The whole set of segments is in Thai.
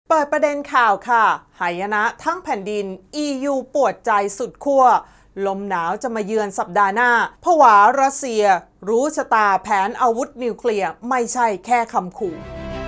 เปิดประเด็นข่าวค่ะหายนะทั้งแผ่นดิน EU ปวดใจสุดขั้วลมหนาวจะมาเยือนสัปดาห์หน้าผวารัสเซียรู้ชะตาแผนอาวุธนิวเคลียร์ไม่ใช่แค่คำขู่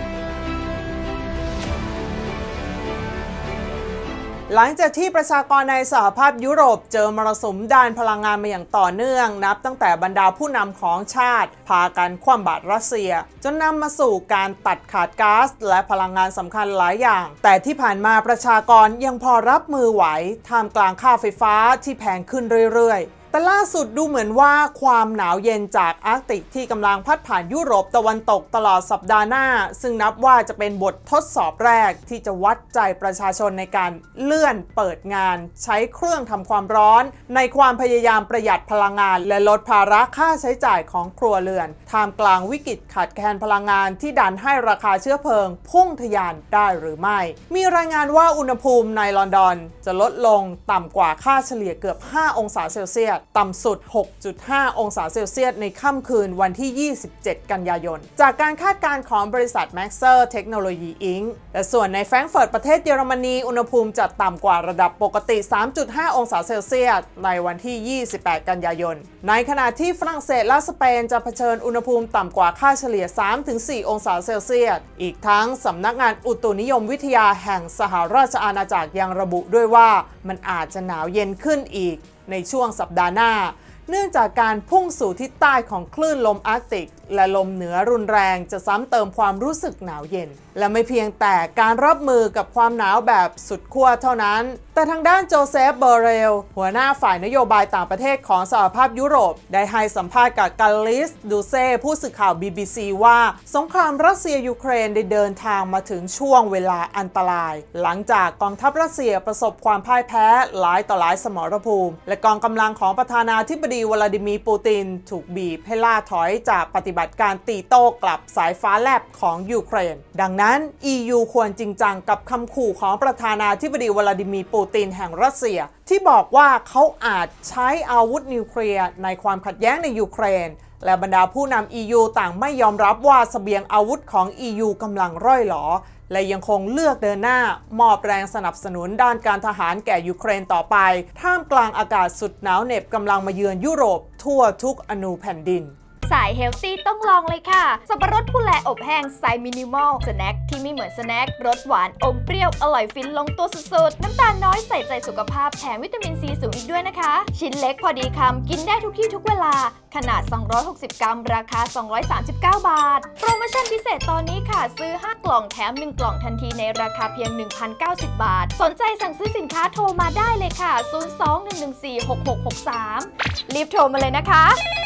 หลังจากที่ประชากรในสหภาพยุโรปเจอมรสุมด้านพลังงานมาอย่างต่อเนื่องนับตั้งแต่บรรดาผู้นำของชาติพากันคว่ำบาตรรัสเซียจนนำมาสู่การตัดขาดก๊าซและพลังงานสำคัญหลายอย่างแต่ที่ผ่านมาประชากรยังพอรับมือไหวท่ามกลางค่าไฟฟ้าที่แพงขึ้นเรื่อยๆแต่ล่าสุดดูเหมือนว่าความหนาวเย็นจากอาร์กติกที่กำลังพัดผ่านยุโรปตะวันตกตลอดสัปดาห์หน้าซึ่งนับว่าจะเป็นบททดสอบแรกที่จะวัดใจประชาชนในการเลื่อนเปิดงานใช้เครื่องทำความร้อนในความพยายามประหยัดพลังงานและลดภาระค่าใช้จ่ายของครัวเรือนท่ามกลางวิกฤตขาดแคลนพลังงานที่ดันให้ราคาเชื้อเพลิงพุ่งทะยานได้หรือไม่มีรายงานว่าอุณหภูมิในลอนดอนจะลดลงต่ำกว่าค่าเฉลี่ยเกือบ5องศาเซลเซียสต่ำสุด 6.5 องศาเซลเซียสในค่ำคืนวันที่ 27 กันยายนจากการคาดการณ์ของบริษัท Maxar Technology Inc. และส่วนในแฟรงก์เฟิร์ตประเทศเยอรมนีอุณหภูมิจะต่ำกว่าระดับปกติ 3.5 องศาเซลเซียสในวันที่ 28 กันยายนในขณะที่ฝรั่งเศสและสเปนจะเผชิญอุณหภูมิต่ำกว่าค่าเฉลี่ย 3-4 องศาเซลเซียสอีกทั้งสำนักงานอุตุนิยมวิทยาแห่งสหราชอาณาจักรยังระบุด้วยว่ามันอาจจะหนาวเย็นขึ้นอีกในช่วงสัปดาห์หน้าเนื่องจากการพุ่งสู่ทิศใต้ของคลื่นลมอาร์กติกและลมเหนือรุนแรงจะซ้ำเติมความรู้สึกหนาวเย็นและไม่เพียงแต่การรับมือกับความหนาวแบบสุดขั้วเท่านั้นแต่ทางด้านโจเซฟ เบอเรลหัวหน้าฝ่ายนโยบายต่างประเทศของสหภาพยุโรปได้ให้สัมภาษณ์กับกาลิส ดูเซ่ผู้สื่อข่าว BBC ว่าสงครามรัสเซียยูเครนได้เดินทางมาถึงช่วงเวลาอันตรายหลังจากกองทัพรัสเซียประสบความพ่ายแพ้หลายต่อหลายสมรภูมิและกองกำลังของประธานาธิบดีวลาดิมีร์ ปูตินถูกบีบให้ล่าถอยจากปฏิบัติการตีโต้กลับสายฟ้าแลบของยูเครนดังนั้น EU ควรจริงจังกับคำขู่ของประธานาธิบดีวลาดิมีร์ ปูตินแห่งรัสเซียที่บอกว่าเขาอาจใช้อาวุธนิวเคลียร์ในความขัดแย้งในยูเครนและบรรดาผู้นำ EU ต่างไม่ยอมรับว่าเสบียงอาวุธของ EU กำลังร่อยหรอและยังคงเลือกเดินหน้ามอบแรงสนับสนุนด้านการทหารแก่ยูเครนต่อไปท่ามกลางอากาศสุดหนาวเหน็บกำลังมาเยือนยุโรปทั่วทุกอนูแผ่นดินสายเฮลตี้ต้องลองเลยค่ะสับปะรดผู้แลอบแห้งสไตล์มินิมอลสแน็คที่ไม่เหมือนสแน็ครสหวานอมเปรี้ยวอร่อยฟินลงตัวสุดๆน้ำตาลน้อยใส่ใจสุขภาพแถมวิตามินซีสูงอีกด้วยนะคะชิ้นเล็กพอดีคำกินได้ทุกที่ทุกเวลาขนาด260กรัมราคา239 บาทโปรโมชั่นพิเศษตอนนี้ค่ะซื้อ5กล่องแถม1กล่องทันทีในราคาเพียง 1,090 บาทสนใจสั่งซื้อสินค้าโทรมาได้เลยค่ะ02-114-6663รีบโทรมาเลยนะคะ